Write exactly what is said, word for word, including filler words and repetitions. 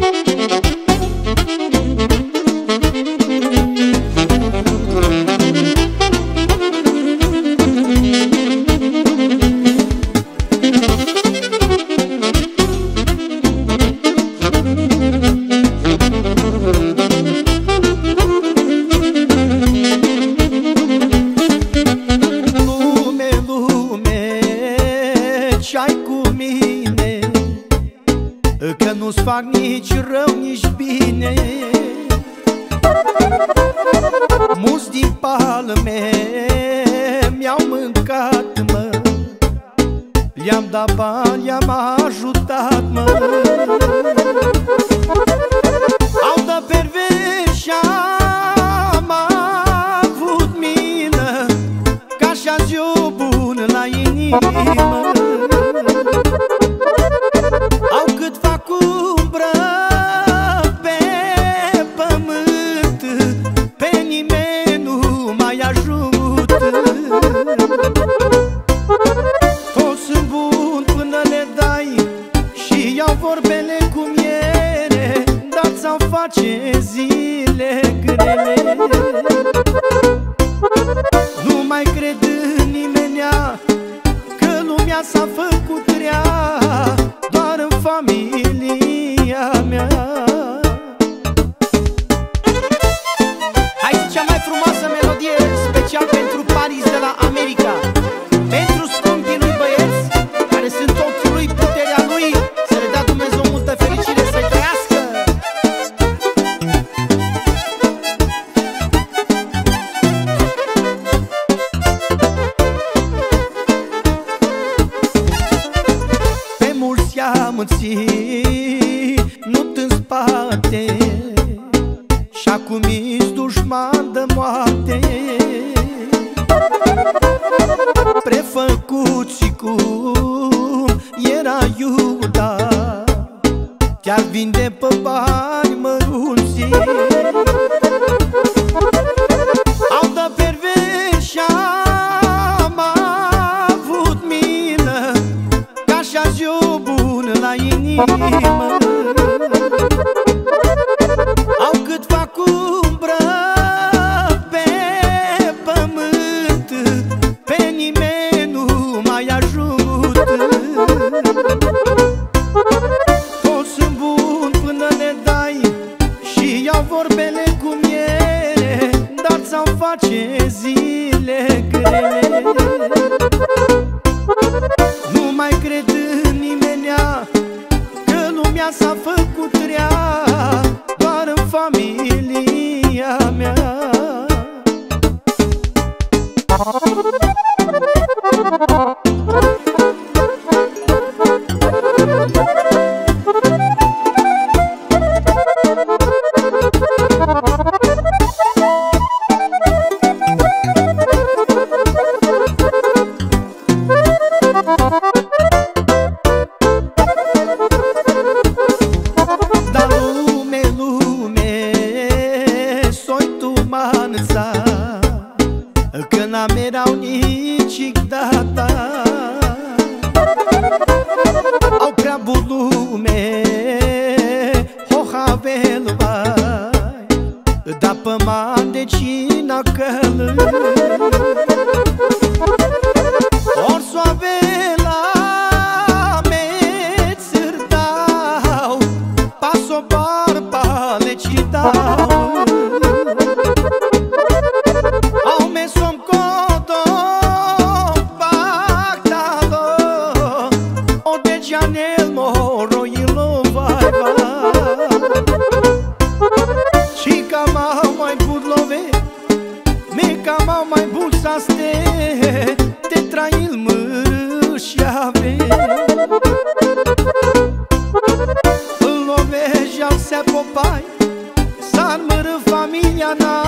Că nu-ți fac nici rău, nici bine. Mulți din palme mi-au mâncat, mă, le-am dat bani, le-am ajutat, mă. Au dat perversi și am avut milă, că așa-s eu bun la inimă. Au cât fac umbră pe pământ, pe nimeni nu mai ajut. Toți sunt buni până le dai și iau vorbele cum ele, dar ți-au face zile grele. Nu mai cred în nimenea, că lumea s-a făcut rea, doar în familia mea. Hai zi cea mai frumoasă melodie special pentru Paris de la America, pentru scumpii lui băieți care sunt ochii lui, puterea lui. Să le dea Dumnezeu multă fericire, să trăiască. I-am ținut în spate și acum ești dușman de moarte. Prefăcut și cum era Iuda, te-ar vinde pe bani mărunți. Au dat perversi și am avut milă, că așa-s eu bun la inimă. Au cât fac umbră pe pământ, pe nimeni nu mai ajut. Toți sunt buni până le dai și iau vorbele cum ele, dar ți-au face zile grele. Nu mai cred în nimenea, că lumea s-a făcut rea, doar în familia mea. Că n-am erau nici data, au prea bun lume, hohavel vai, da pe man de cina călă. Or soave la mețăr dau, paso barba le ci dau. Mai mai bun să ste te trail mâși ave. Îl lovești al se popai, s-ar mără familia na.